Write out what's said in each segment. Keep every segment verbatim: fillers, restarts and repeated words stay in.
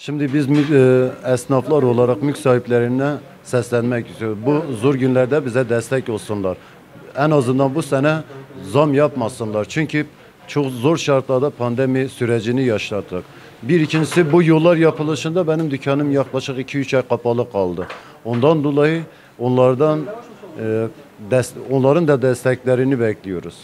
Şimdi biz mü- e, esnaflar olarak mülk sahiplerine seslenmek istiyoruz. Bu zor günlerde bize destek olsunlar. En azından bu sene zam yapmasınlar. Çünkü çok zor şartlarda pandemi sürecini yaşattık. Bir ikincisi bu yollar yapılışında benim dükkanım yaklaşık iki üç ay kapalı kaldı. Ondan dolayı onlardan e, des- onların da desteklerini bekliyoruz.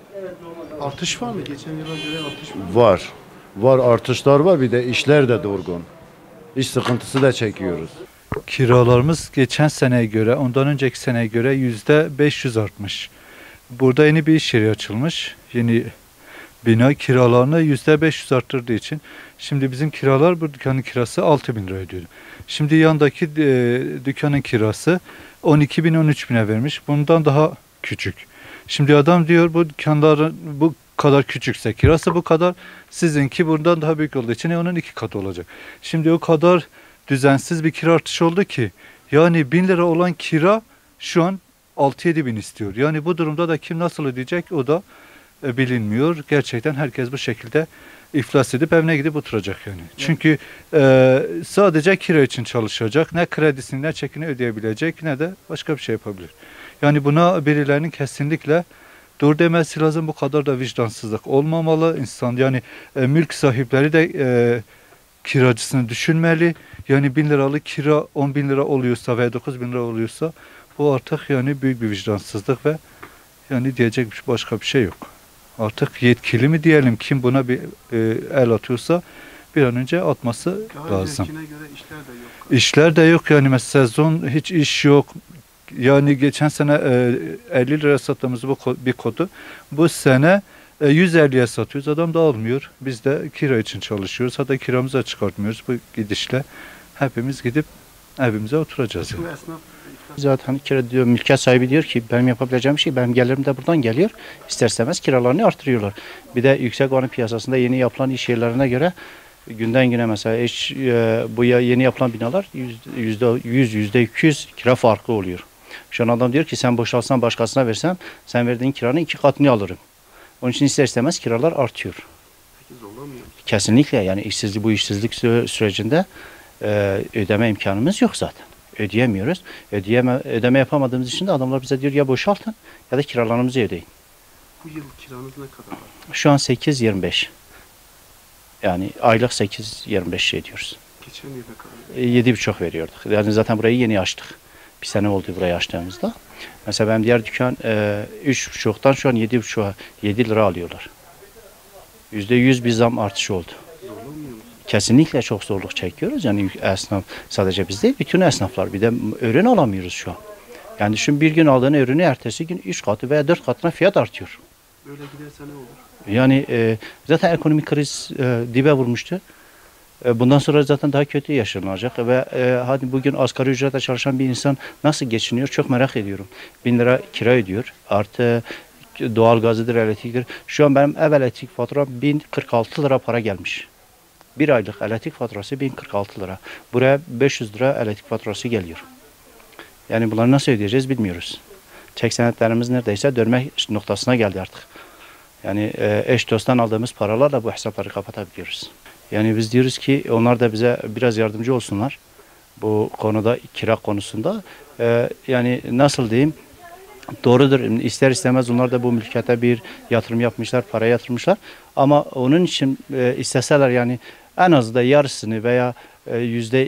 Artış var mı? Geçen yıla göre artış var mı? Var. Var artışlar var, bir de işler de durgun. İş sıkıntısı da çekiyoruz. Kiralarımız geçen seneye göre, ondan önceki seneye göre yüzde beş yüz artmış. Burada yeni bir iş yeri açılmış. Yeni bina kiralarını yüzde beş yüz arttırdığı için. Şimdi bizim kiralar, bu dükkanın kirası altı bin lira ödüyor. Şimdi yandaki e, dükkanın kirası on iki bin on üç bine vermiş. Bundan daha küçük. Şimdi adam diyor bu dükkanların bu kadar küçükse kirası bu kadar. Sizinki bundan daha büyük olduğu için e, onun iki katı olacak. Şimdi o kadar düzensiz bir kira artışı oldu ki yani bin lira olan kira şu an altı yedi bin istiyor. Yani bu durumda da kim nasıl ödeyecek o da e, bilinmiyor. Gerçekten herkes bu şekilde iflas edip evine gidip oturacak yani. Evet. Çünkü e, sadece kira için çalışacak. Ne kredisini ne çekini ödeyebilecek ne de başka bir şey yapabilir. Yani buna birilerinin kesinlikle dur demesi lazım. Bu kadar da vicdansızlık olmamalı. İnsan yani e, mülk sahipleri de e, kiracısını düşünmeli. Yani bin liralık kira on bin lira oluyorsa veya dokuz bin lira oluyorsa bu artık yani büyük bir vicdansızlık ve yani diyecek başka bir şey yok. Artık yetkili mi diyelim kim buna bir e, el atıyorsa bir an önce atması Daha lazım. öncekine göre işler de yok. İşler de yok yani mesela sezon hiç iş yok. Yani geçen sene e, elli liraya sattığımız bu ko- bir kodu bu sene e, yüz elliye satıyoruz. Adam da almıyor. Biz de kira için çalışıyoruz. Hatta kiramızı da çıkartmıyoruz bu gidişle. Hepimiz gidip evimize oturacağız. Yani. Bu esnaf Zaten kira diyor, mülkiyet sahibi diyor ki benim yapabileceğim şey, benim gelirim de buradan geliyor. İster istemez kiralarını artırıyorlar. Bir de yüksek oranı piyasasında yeni yapılan iş yerlerine göre günden güne mesela iş, e, bu ya yeni yapılan binalar yüzde yüz, yüzde iki yüz kira farkı oluyor. Şu an adam diyor ki sen boşaltsan başkasına versem sen verdiğin kiranın iki katını alırım. Onun için ister istemez kiralar artıyor. peki zorlanmıyor. Kesinlikle yani işsizlik bu işsizlik sü- sürecinde e, ödeme imkanımız yok zaten. Ödeyemiyoruz. Ödeyeme, ödeme yapamadığımız için de adamlar bize diyor ya boşaltın ya da kiralarınızı ödeyin. Bu yıl kiranız ne kadar var? Şu an sekiz yirmi beş. Yani aylık sekiz yirmi beş şey diyoruz. Geçen yıl ne kadar? E, yedi buçuk veriyorduk. Yani zaten burayı yeni açtık. Bir sene oldu burayı açtığımızda. Mesela benim diğer dükkan e, üç buçuktan şu an yedi buçuğa yedi lira alıyorlar. Yüzde yüz bir zam artışı oldu. Zorlanmıyor musunuz? Kesinlikle çok zorluk çekiyoruz. Yani esnaf sadece biz değil, bütün esnaflar. Bir de ürün alamıyoruz şu an. Yani düşün bir gün aldığın ürünü ertesi gün üç katı veya dört katına fiyat artıyor. Böyle giderse ne olur? Yani e, zaten ekonomik kriz e, dibe vurmuştu. E, bundan sonra zaten daha kötü yaşanacak ve e, hadi bugün asgari ücretle çalışan bir insan nasıl geçiniyor çok merak ediyorum. Bin lira kira ödüyor. Artı doğalgazıdır, elektriktir. Şu an benim ev elektrik faturam bin kırk altı lira para gelmiş. Bir aylık elektrik faturası bin kırk altı lira. Buraya beş yüz lira elektrik faturası geliyor. Yani bunları nasıl ödeyeceğiz bilmiyoruz. Çek senetlerimiz neredeyse dönme noktasına geldi artık. Yani e, eş dosttan aldığımız paralarla bu hesapları kapatabiliyoruz. Yani biz diyoruz ki onlar da bize biraz yardımcı olsunlar. Bu konuda kira konusunda. E, yani nasıl diyeyim? Doğrudur. İster istemez onlar da bu mülkiyete bir yatırım yapmışlar, para yatırmışlar. Ama onun için e, isteseler yani en az da yarısını veya e, yüzde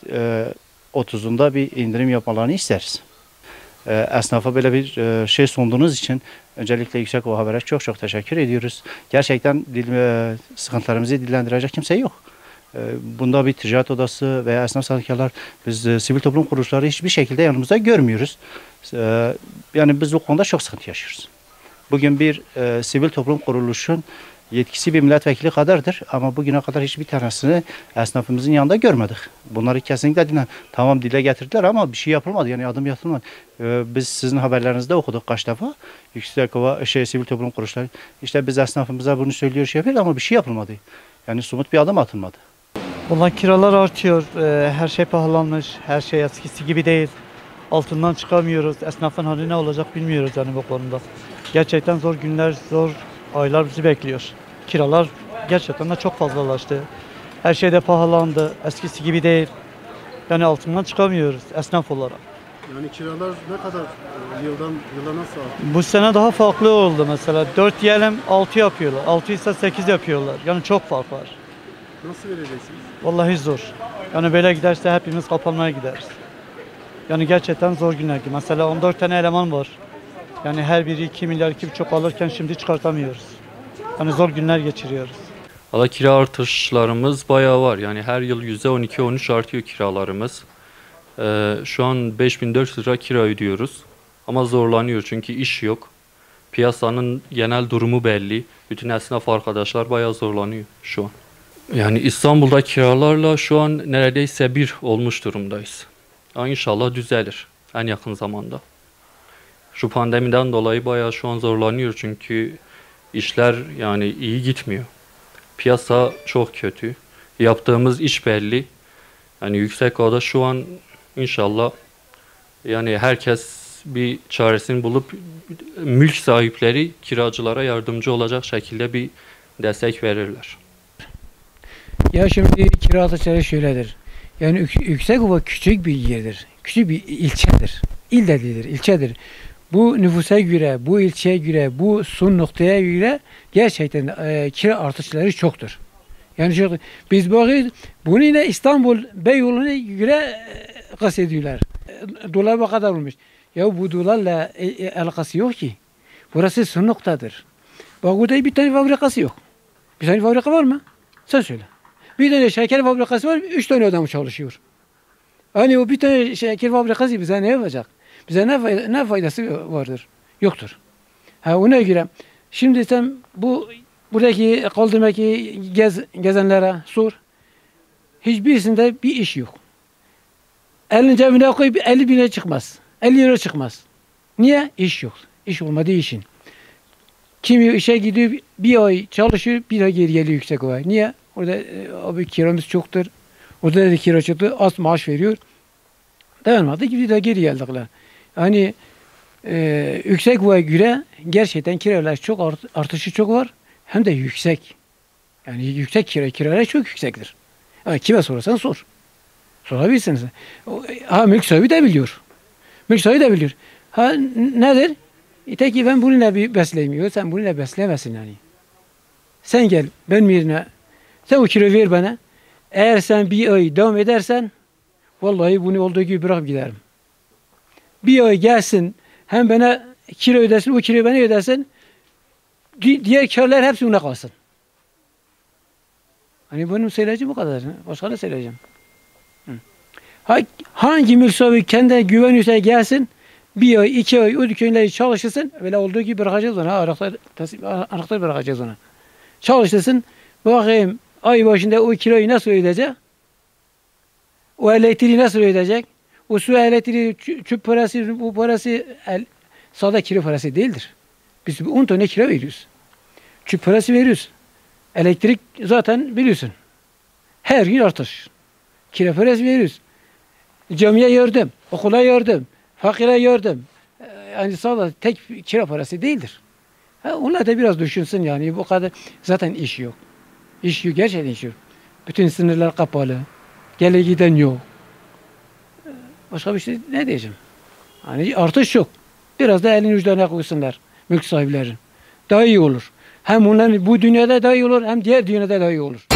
otuzunda bir indirim yapmalarını isteriz. E, esnafa böyle bir e, şey sunduğunuz için öncelikle Yüksek Ova Haber'e çok çok teşekkür ediyoruz. Gerçekten dil, e, sıkıntılarımızı dillendirecek kimse yok. E, bunda bir ticaret odası veya esnaf sendikalar, biz e, sivil toplum kuruluşları hiçbir şekilde yanımızda görmüyoruz. E, yani biz bu konuda çok sıkıntı yaşıyoruz. Bugün bir e, sivil toplum kuruluşun yetkisi bir milletvekili kadardır ama bugüne kadar hiçbir tanesini esnafımızın yanında görmedik. Bunları kesinlikle dinle. Tamam dile getirdiler ama bir şey yapılmadı yani adım yapılmadı. Ee, biz sizin haberlerinizde okuduk kaç defa. Yüksekova şey sivil toplum kuruluşları. İşte biz esnafımıza bunu söylüyor şey yapıyoruz ama bir şey yapılmadı. Yani somut bir adım atılmadı. Vallahi kiralar artıyor. Ee, her şey pahalanmış. Her şey eskisi gibi değil. Altından çıkamıyoruz. Esnafın hali ne olacak bilmiyoruz yani bu konuda. Gerçekten zor günler, zor aylar bizi bekliyor. Kiralar gerçekten de çok fazlalaştı. Her şey de pahalandı. Eskisi gibi değil. Yani altından çıkamıyoruz esnaf olarak. Yani kiralar ne kadar e, yıldan yıla nasıl arttı? Bu sene daha farklı oldu mesela. dört diyelim altı yapıyorlar. altı ise sekiz yapıyorlar. Yani çok fark var. Nasıl vereceksiniz? Vallahi zor. Yani böyle giderse hepimiz kapanmaya gideriz. Yani gerçekten zor günler ki. Mesela on dört tane eleman var. Yani her biri iki milyar, iki buçuk alırken şimdi çıkartamıyoruz. Yani zor günler geçiriyoruz. Valla kira artışlarımız bayağı var. Yani her yıl yüzde on iki on üç artıyor kiralarımız. Ee, şu an beş bin dört yüz lira kira ödüyoruz. Ama zorlanıyor çünkü iş yok. Piyasanın genel durumu belli. Bütün esnaf arkadaşlar bayağı zorlanıyor şu an. Yani İstanbul'da kiralarla şu an neredeyse bir olmuş durumdayız. Ama İnşallah düzelir en yakın zamanda. Şu pandemiden dolayı bayağı şu an zorlanıyor çünkü işler yani iyi gitmiyor. Piyasa çok kötü. Yaptığımız iş belli. Yani yüksek oda şu an inşallah yani herkes bir çaresini bulup mülk sahipleri kiracılara yardımcı olacak şekilde bir destek verirler. Ya şimdi kira artışları şöyledir. Yani yük- Yüksekova küçük bir yerdir. Küçük bir ilçedir. İl de değildir, ilçedir. Bu nüfusa göre, bu ilçeye göre, bu son noktaya göre gerçekten e, kira artışları çoktur. Yani çok, biz bakıyoruz, bunu yine İstanbul Beyoğlu'na göre e, kastediyorlar. E, dolar bu kadar olmuş. Ya bu dolarla e, e, alakası yok ki. Burası son noktadır. Bak burada bir tane fabrikası yok. Bir tane fabrika var mı? Sen söyle. Bir tane şeker fabrikası var, üç tane adam çalışıyor. Hani o bir tane şeker fabrikası bize ne yapacak? Bize ne, fayda, ne faydası vardır? Yoktur. Ha ona göre şimdi sen bu buradaki kaldırmaki gez, gezenlere sor. Hiçbirisinde bir iş yok. Elini cebine koyup elli bine çıkmaz. elli euro çıkmaz. Niye? İş yok. İş olmadığı için. Kimi işe gidiyor, bir ay çalışıyor, bir ay geri geliyor yüksek o ay. Niye? Orada e, abi kiramız çoktur. Orada da kira çoktur. Az maaş veriyor. Dayanmadı gibi de geri geldiler. Yani e, yüksek oya göre gerçekten kiralar çok art, artışı çok var. Hem de yüksek. Yani yüksek kira, kiralar çok yüksektir. Yani kime sorarsan sor. Sorabilirsiniz. O, Ha mülk sahibi de biliyor. Mülk sahibi de biliyor. Ha nedir? E, tek ki ben bununla bir besleyemiyor. Sen bununla beslemezsin yani. Sen gel benim yerine. Sen o kilo ver bana. Eğer sen bir ay devam edersen vallahi bunu olduğu gibi bırakıp giderim. Bir ay gelsin hem bana kilo ödesin, o kiloyu bana ödesin. Di diğer karlar hepsi ona kalsın. Hani benim söyleyeceğim bu kadar. Başka ne söyleyeceğim? Hı. Ha, hangi mülk sahibi kendine güveniyorsa gelsin. Bir ay, iki ay o dükkanları çalışırsın. Böyle olduğu gibi bırakacağız ona. Anahtar, anahtar bırakacağız ona. Çalıştırsın. Bakayım ay başında o kiloyu nasıl ödeyecek? O elektriği nasıl ödeyecek? O su elektriği, çöp parası, bu parası el, sade kira parası değildir. Biz on tane kira veriyoruz. Çöp parası veriyoruz. Elektrik zaten biliyorsun. Her gün artış. Kira parası veriyoruz. Camiye yardım, okula yardım, fakire yardım. Yani sade tek kira parası değildir. Ha, onlar da biraz düşünsün yani. Bu kadar zaten iş yok. İş yok, gerçekten iş yok. Bütün sınırlar kapalı. Gele giden yok. Başka bir şey ne diyeceğim? Hani artış yok. Biraz da elini ucuna koysunlar mülk sahipleri. Daha iyi olur. Hem onların bu dünyada daha iyi olur hem diğer dünyada daha iyi olur.